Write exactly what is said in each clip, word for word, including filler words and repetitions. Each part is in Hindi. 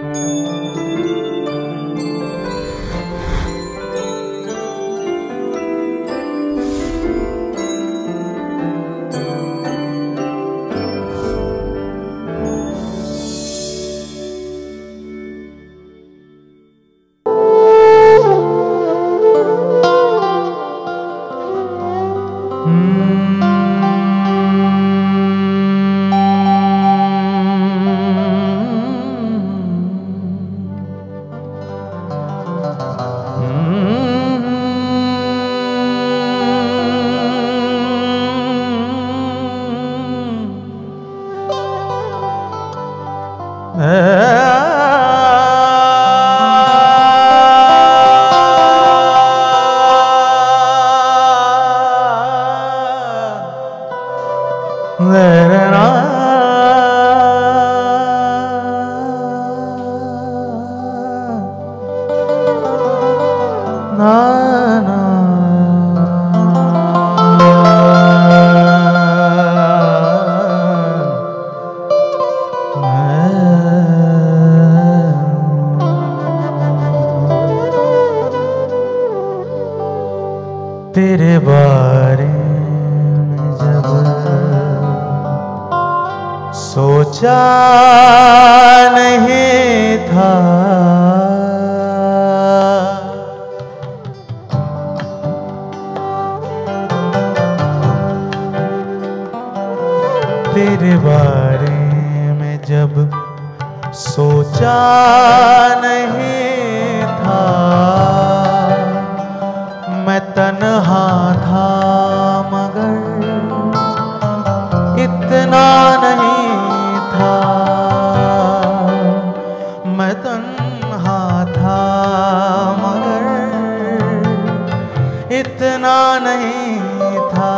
तेरे बारे में जब सोचा नहीं था, तेरे बारे में जब सोचा नहीं था, मैं तन्हा था मगर इतना नहीं था, मैं तन्हा था मगर इतना नहीं था,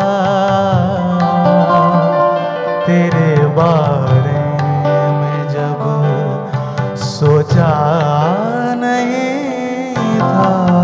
तेरे बारे में जब सोचा नहीं था।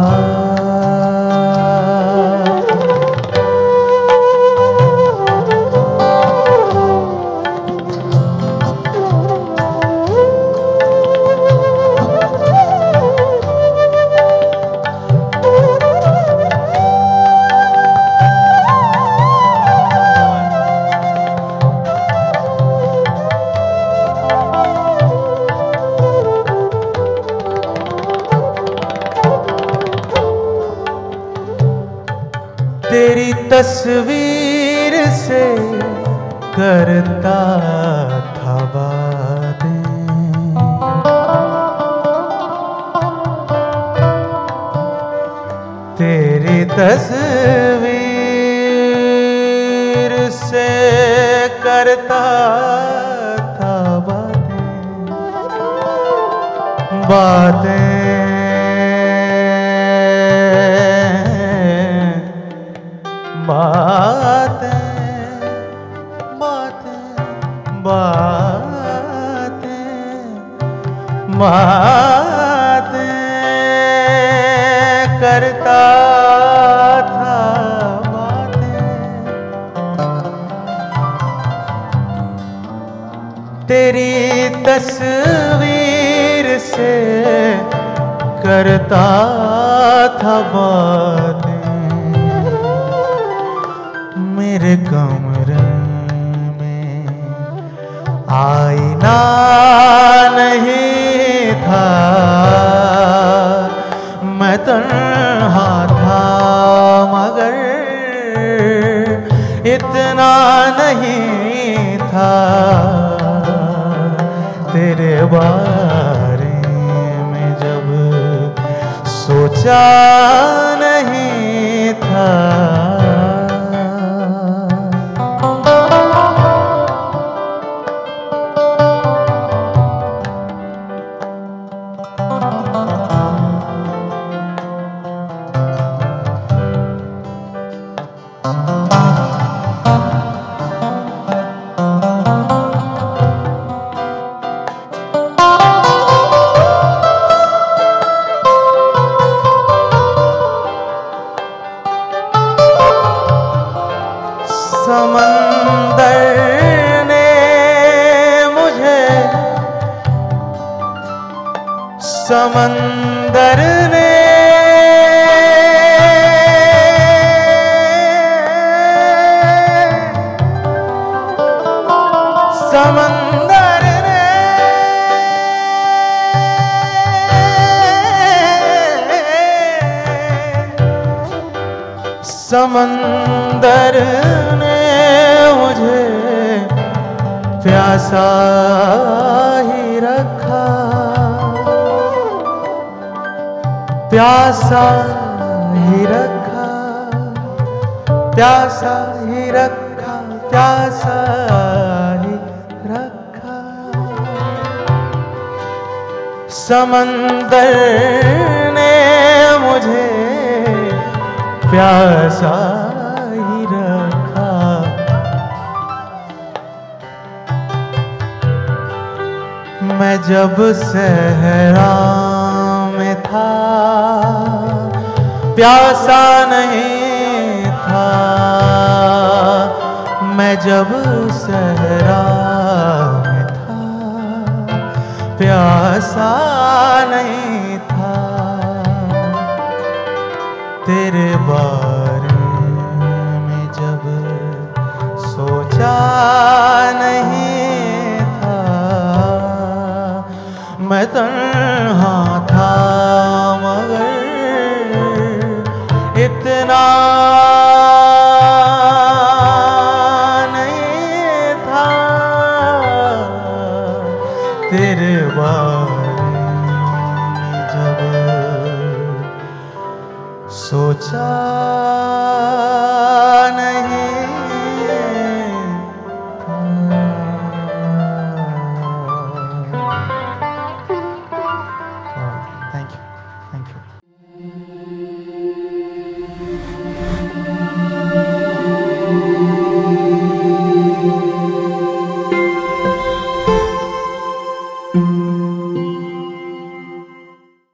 तेरी तस्वीर से करता था बातें, तेरी तस्वीर से करता था बातें, बातें बातें बातें बातें बातें करता था बातें, तेरी तस्वीर से करता था बातें, मेरे कमरे में आईना नहीं था, मैं तन्हा था मगर इतना नहीं था, तेरे बारे में जब सोचा नहीं था। समंदर ने समंदर ने समंदर ने मुझे प्यासा ही रखा, प्यासा ही रखा, प्यासा ही रखा, प्यासा ही रखा। समंदर ने मुझे प्यासा ही रखा। मैं जब सहरा में था प्यासा नहीं था, मैं जब सहरा में था प्यासा नहीं था। तेरे बारे में जब सोचा नहीं था, मैं तन्हा था मगर इतना नहीं था। तेरे बारे में जब सोचा